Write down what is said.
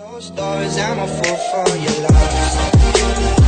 Closed doors, I'm a fool for your love.